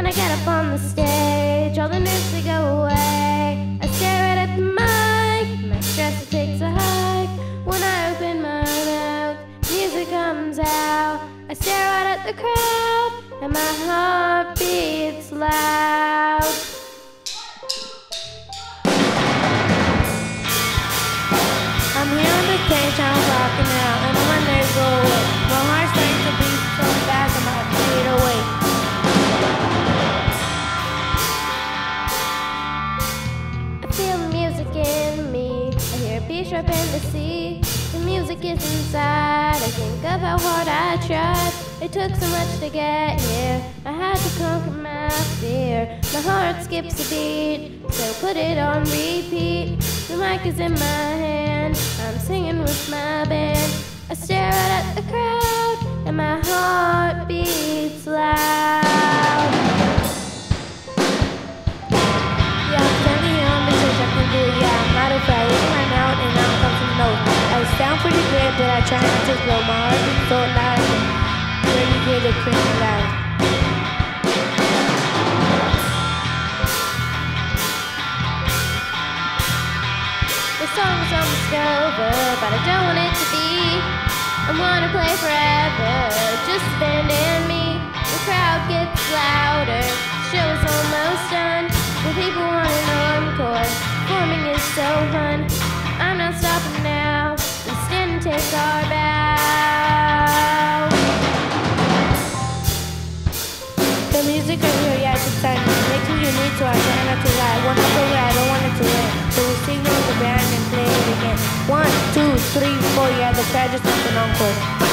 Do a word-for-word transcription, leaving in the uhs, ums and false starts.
I get up on the stage, all the nerves they go away. I stare right at the mic, my stress takes a hike. When I open my mouth, music comes out. I stare right at the crowd, and my heart beats loud. I'm here on the stage, I'm rocking out, and all my nerves go away. My heart's starting to beat so fast, I'm about to fade away. I feel the music in me, I hear a beat sharp in the sea. The music is inside, I think of how hard I tried. It took so much to get here, I had to conquer my fear. My heart skips a beat, so put it on repeat. The mic is in my hand, I'm singing with my band. I stare out at the crowd, and my heart beats loud. Yeah, I'm standing here on the stage, I can do it, yeah, I'm not afraid. I open my mouth and now comes some notes. I sound pretty good, but I try not to slow. My heart beats so loud, I can really hear the screaming loud. The song is almost over, but I don't want it to be. I wanna play forever, just bend and me. The crowd gets louder, the show is almost done. The people want an encore, performing is so fun. I'm not stopping now, we stand and take our bow. The music right here, yeah, it's exciting. It makes me unique, so I try not to lie. When I play it, I don't want it to end. So we sing with the band and play it again. One, two, three, four, yeah, the crowd just wants an encore.